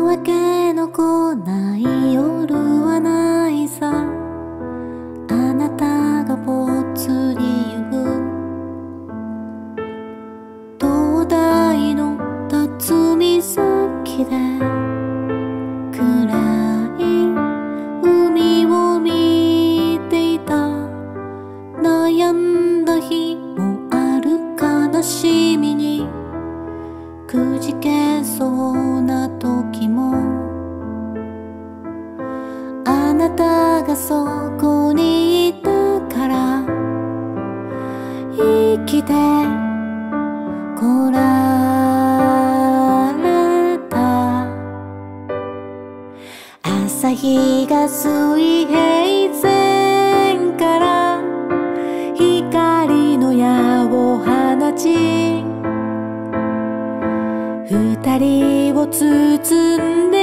わけの来ない夜はないさ。あなたがぽつりゆく灯台の辰岬で暗い海を見ていた。悩んだ日もある悲しみにくじけそうな時も、あなたがそこにいたから生きてこられた。朝日が水平線から光の矢を放ち、二人を包んで